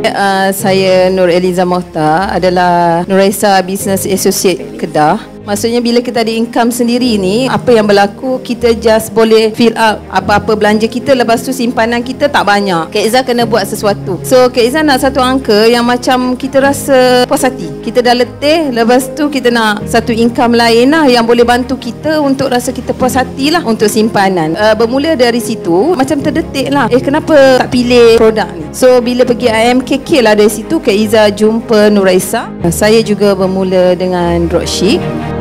Saya Nur Eliza Mohtar, adalah Nuraisa Business Associate Kedah. Maksudnya bila kita ada income sendiri ni, apa yang berlaku, kita just boleh fill up apa-apa belanja kita, lepas tu simpanan kita tak banyak. Kak Izzah kena buat sesuatu. So Kak Izzah nak satu angka yang macam kita rasa puas hati. Kita dah letih, lepas tu kita nak satu income lain lah yang boleh bantu kita untuk rasa kita puas hati lah untuk simpanan. Bermula dari situ, macam terdetik lah, kenapa tak pilih produk ni. So bila pergi IMKK lah, dari situ Kak Izzah jumpa Nuraisa. Saya juga bermula dengan dropship.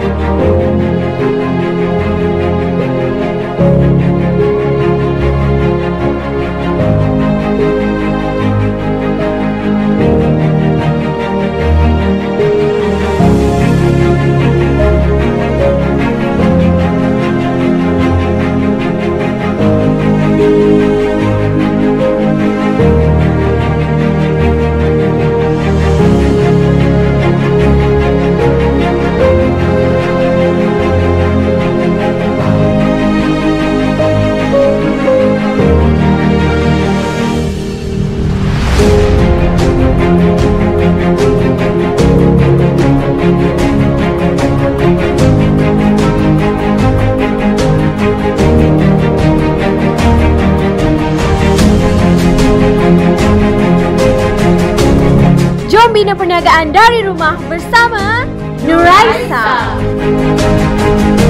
Bina perniagaan dari rumah bersama Nuraisa.